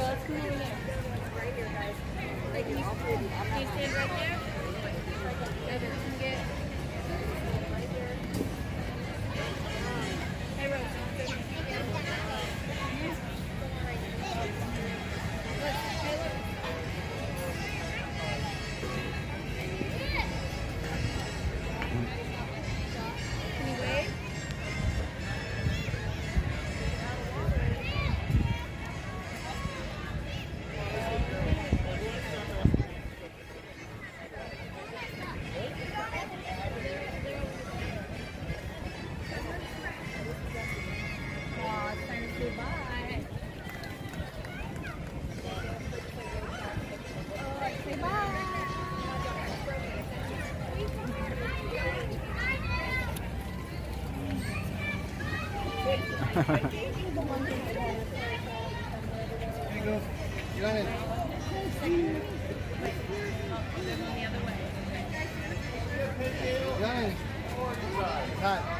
let's come over there. Like, can you stand right there? Okay, can you get... Hey, Rose. Can you wave? Here you go. Get in. Get in. Hot.